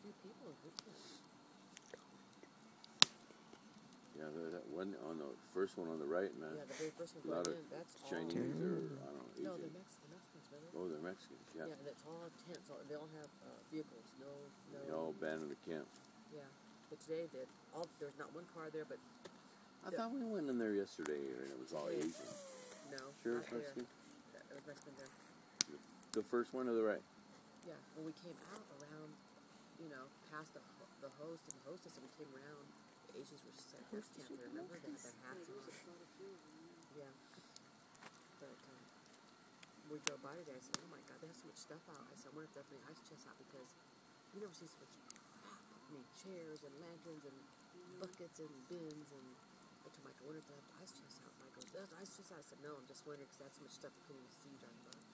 few people in boot camp. Yeah, that one on the first one on the right, man. Yeah, the very first one A lot going of in, that's Chinese all... or, I don't know, Asian. No, they're Mexicans, brother. Oh, they're Mexicans, yeah. Yeah, that's all tents. They all have vehicles. No. They all abandoned the camp. Yeah, but today there's not one car there, but... I thought we went in there yesterday and it was all Asian. No, sure, not there. Mexican? It was Mexican there. The first one to the right? Yeah, when we came out around, past the host and hostess, and we came around, the Asians were just at first camp there. Remember, they had their hats on. Yeah. But we drove by today. I said, oh my God, they have so much stuff out. I said, I wonder if they're putting ice chests out because you never see so much crap. I mean, chairs and lanterns and buckets and bins. And I told Mike, I wonder if they have ice chests out. Mike goes, there's ice chests out. I said, no, I'm just wondering because that's so much stuff we couldn't even see during the bus.